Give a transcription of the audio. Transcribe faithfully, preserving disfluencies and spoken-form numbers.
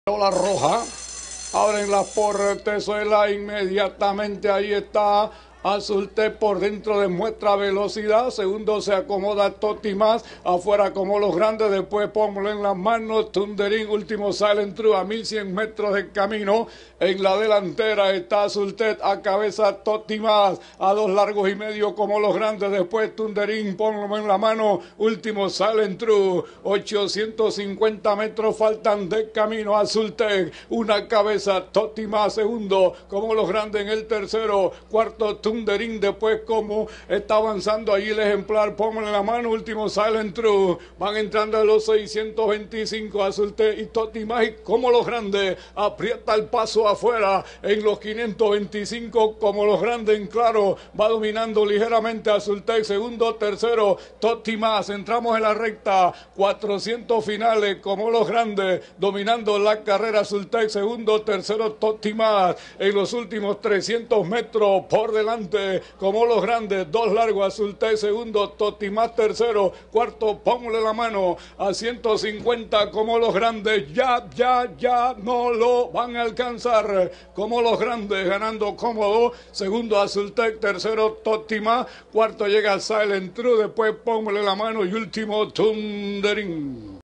La roja, ahora en la portezuela inmediatamente ahí está Azultec por dentro, demuestra velocidad. Segundo se acomoda Totti más, afuera como los grandes, después póngalo en las manos Thundering, último Silent True a mil cien metros de camino. En la delantera está Azultec, a cabeza Totti más, a dos largos y medio como los grandes, después Thundering, póngalo en la mano, último Silent True. Ochocientos cincuenta metros faltan de camino. Azultec, una cabeza Totti más, segundo como los grandes en el tercero, cuarto Thundering, después como está avanzando ahí el ejemplar, póngale en la mano, último Silent True. Van entrando a los seiscientos veinticinco, Azultec y Totti más, y como los grandes aprieta el paso afuera en los quinientos veinticinco, como los grandes en claro, va dominando ligeramente Azultec, segundo, tercero Totti más. Entramos en la recta, cuatrocientos finales como los grandes, dominando la carrera Azultec, segundo, tercero Totti más. En los últimos trescientos metros por delante como los grandes, dos largos Azultec, segundo Totti más, tercero, cuarto póngale la mano a ciento cincuenta como los grandes, ya, ya, ya no lo van a alcanzar como los grandes, ganando cómodo, segundo Azultec, tercero Totti más, cuarto llega Silent True, después póngale la mano y último Thundering.